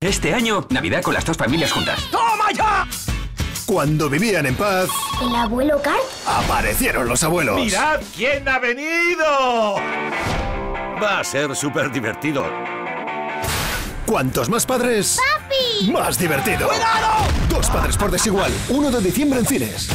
Este año, Navidad con las dos familias juntas. ¡Toma ya! Cuando vivían en paz, ¿El abuelo Carl? aparecieron los abuelos. ¡Mirad quién ha venido! Va a ser súper divertido. Cuantos más padres, ¡Papi! más divertido. ¡Cuidado! Dos padres por desigual. 1 de diciembre en cines.